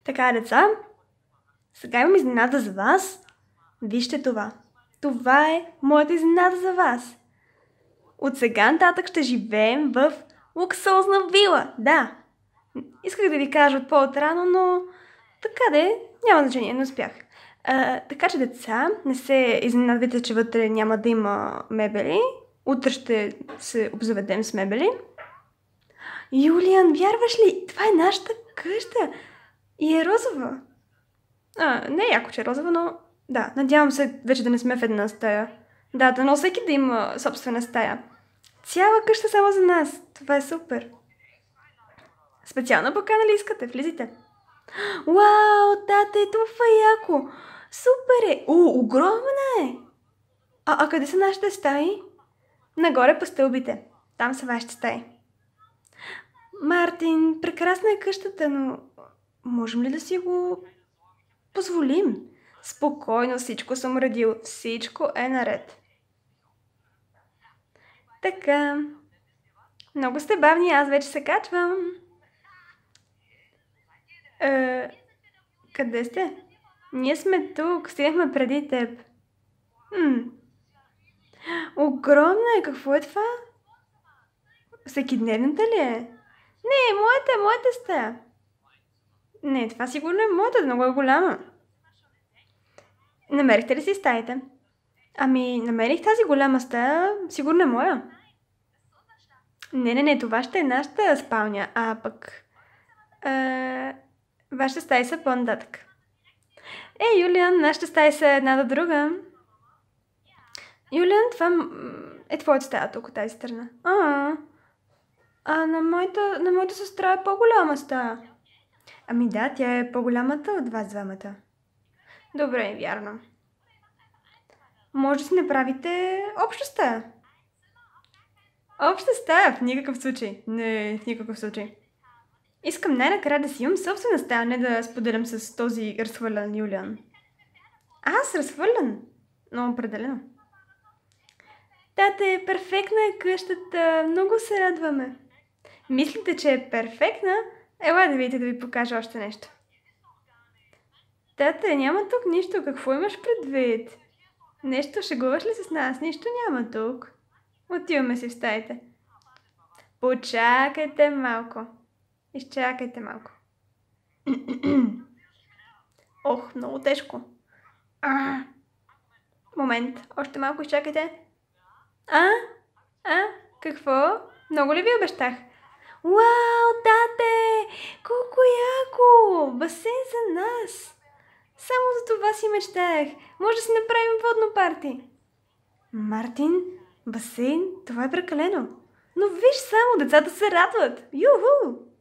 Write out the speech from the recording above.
Така, деца, сега имам изненада за вас. Вижте това. Това е моята изненада за вас. От сега нататък ще живеем в луксозна вила. Да. Исках да ви кажа от по-отрано, но така де, няма значение, не успях. Така че, деца, не се изненадвайте, че вътре няма да има мебели. Утре ще се обзаведем с мебели. Юлиан, вярваш ли? Това е нашата къща. И е розова. Не е яко, че е розова, но да, надявам се вече да не сме в една стая. Да, дано всеки да има собствена стая. Цяла къща само за нас. Това е супер. Специална покана ли искате? Влизайте. Вау, тате, това е яко. Супер е. Огромна е. А къде са нашите стаи? Нагоре по стълбите. Там са вашите стаи. Мартин, прекрасна е къщата, но можем ли да си го позволим? Спокойно, всичко съм уредил. Всичко е наред. Така. Много сте бавни, аз вече се качвам. Къде сте? Ние сме тук, стигнахме преди теб. Огромна е, какво е това? Всекидневната ли е? Не, моята стая. Не, това сигурно е моята, много е голяма. Намерихте ли си стаите? Намерих тази голяма стая, сигурно е моя. Не, това ще е нашата спалня, а пък вашите стаи са по-нататък. Юлиан, нашите стаи са една до друга. Юлиан, това е твоята стая тук от тази страна. На моята сестра е по-голяма стая. Да, тя е по-голямата от вас двамата. Добре, вярно. Може да си направите обща стая. Обща стая? В никакъв случай. Не, в никакъв случай. Искам най-накрая да си имам собствена стая, не да споделям с този разхвърлян Юлиан. Аз разхвърлян? Но определено. Тате, перфектна е къщата. Много се радваме. Мислите, че е перфектна? Ела да видите да ви покажа още нещо. Тате, няма тук нищо. Какво имаш предвид? Нещо, шегуваш ли с нас? Нищо няма тук. Отиваме си в стаите. Почакайте малко. Изчакайте малко. Ох, много тежко. Момент, още малко изчакайте. Какво? Много ли ви обещах? Вау, тате! Колко яко! Басейн за нас! Само за това си мечтаях. Може да си направим водно парти. Мартин, басейн, това е прекалено. Но виж само, децата се радват. Юху!